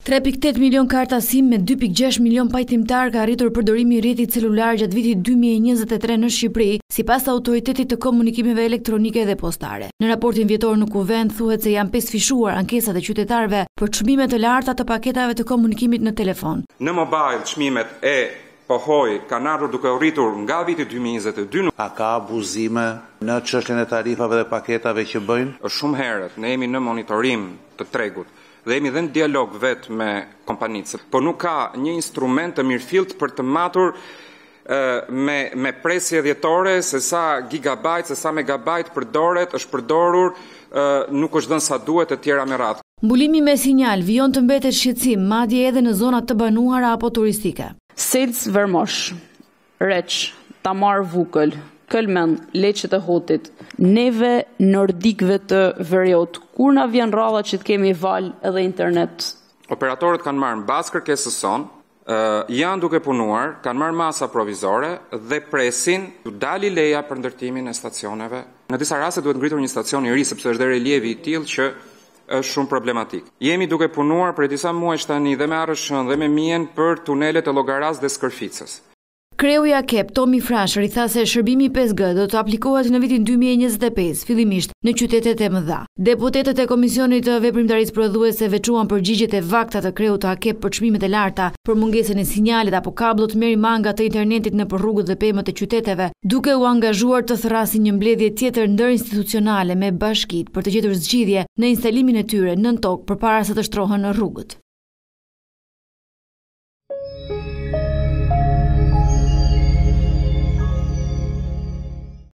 3.8 milion karta SIM me 2.6 milion pajtimtar ka arritur përdorimi i rrjetit celular gjatë vitit 2023 në Shqipëri, sipas Autoritetit të Komunikimeve Elektronike dhe Postare. Në raportin vjetor në Kuvend thuhet se janë pesëfishuar ankesat e qytetarëve për çmime të larta të paketave të komunikimit në telefon. Në mobile çmimet e pohoj kanë ardhur duke u rritur nga viti 2022. A ka abuzime në çështjen e tarifave dhe paketave që bëjnë? Është shumë herët ne jemi në monitorim të tregut dhe jemi dhe në dialog vetë me kompanitë, por nuk ka një instrument të mirëfillt për të matur me presje dhjetore se sa gigabajt, se sa megabajt përdoret, është përdorur, nuk është dhënë sa duhet e tjera me radhë. Mbulimi me sinjal vijon të mbetet shqetësim, madje edhe në zonat të banuara apo turistike. Selc Vermosh, Reç, Tamar Vukël, Kölmen, Leqet e Hotit, neve nordikëve të Veriut, kur na vjen rradha që të kemi val edhe internet? Operatorët kanë marrë mbas kërkesës son, janë duke punuar, kanë marrë masa provizore dhe presin të dali leja për ndërtimin e stacioneve. Në disa raste duhet ngritur një stacion i ri sepse është dhe relievi i tillë që është shumë problematik. Jemi duke punuar për disa muaj tani dhe me Arrëshën dhe me Mijen për tunelet e Llogaras dhe Skërficës. Kreu i AKEP, Tomi Frashëri, tha se shërbimi 5G do të aplikohet në vitin 2025, fillimisht në qytetet e mëdha. Deputetët e Komisionit të Veprimtarisë Prodhuese veçuan përgjigjet e vakta të kreut të AKEP për çmimet e larta, për mungesën e sinjalit apo kablot manga të internetit në rrugët dhe pemët e qyteteve, duke u angazhuar të thrasin një mbledhje tjetër ndërinstitucionale me bashkitë për të gjetur zgjidhje në instalimin e tyre nën tokë përpara se të shtrohen në rrugët.